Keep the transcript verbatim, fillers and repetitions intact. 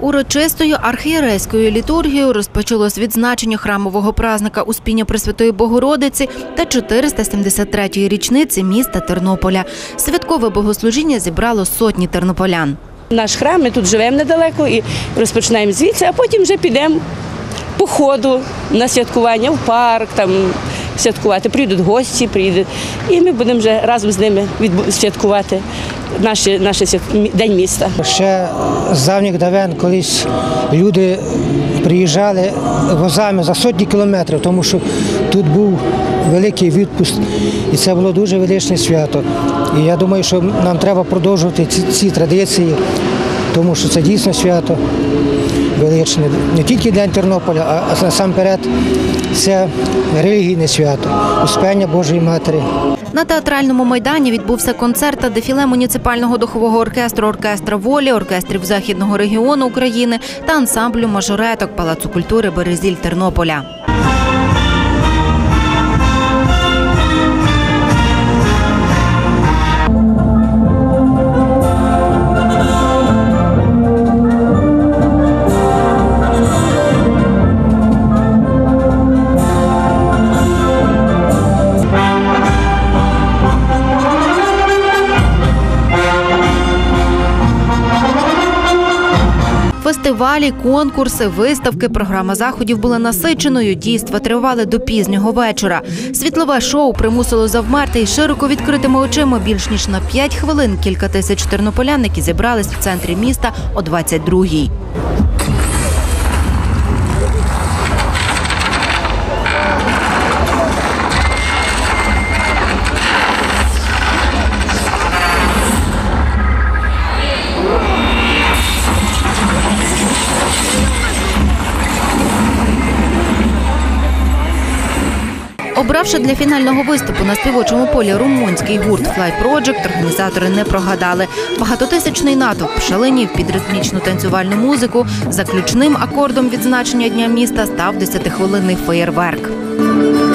Урочистою архієрейською літургією розпочалось відзначення храмового празника Успіння Пресвятої Богородиці та чотириста сімдесят третьої річниці міста Тернополя. Святкове богослужіння зібрало сотні тернополян. Наш храм, ми тут живемо недалеко і розпочинаємо звідси, а потім вже підемо по ходу на святкування в парк, там святкувати. Приїдуть гості, приїдуть, і ми будемо вже разом з ними святкувати наш, наш День міста. Ще з давніх давен колись люди приїжджали возами за сотні кілометрів, тому що тут був великий відпуск, і це було дуже величне свято. І я думаю, що нам треба продовжувати ці, ці традиції, тому що це дійсно свято величне. Не тільки День Тернополя, а насамперед це релігійне свято – Успення Божої Матері. На театральному майдані відбувся концерт та дефіле муніципального духового оркестру «Оркестра волі», оркестрів Західного регіону України та ансамблю мажореток Палацу культури «Березіль» Тернополя. Фестивалі, конкурси, виставки, програма заходів була насиченою, дійства тривали до пізнього вечора. Світлове шоу примусило завмерти й широко відкритими очима більш ніж на п'ять хвилин кілька тисяч тернополян, які зібрались в центрі міста о двадцять другій. Обравши для фінального виступу на співочому полі румунський гурт Fly Project, організатори не прогадали. Багатотисячний натовп шаленів під ритмічну танцювальну музику. Заключним акордом відзначення Дня міста став десятихвилинний феєрверк.